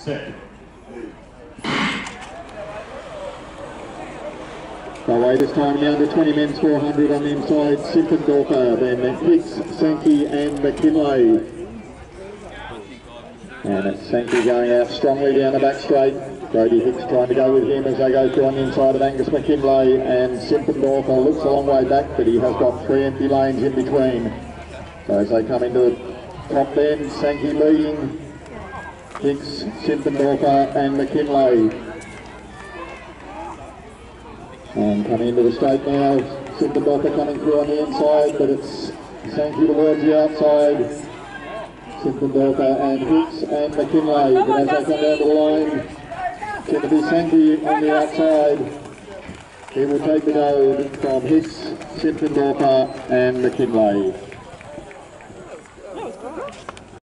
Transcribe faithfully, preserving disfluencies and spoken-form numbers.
set. Away this time in the under twenty men's four hundred on the inside, Simpfendorfer, then Hicks, Sanki and McKindlay. And it's Sanki going out strongly down the back straight. Brodie Hicks trying to go with him as they go through on the inside of Angus McKindlay, and Simpfendorfer looks a long way back, but he has got three empty lanes in between. So as they come into the top bend, Sanki leading, Hicks, Simpfendorfer and McKindlay. And coming into the straight now, Simpfendorfer coming through on the inside, but it's Sanki towards the outside. Simpfendorfer and Hicks and McKindlay, but as they come down the line, it's going to be Sanki on the outside. He will take the gold from Hicks, Simpfendorfer and McKindlay.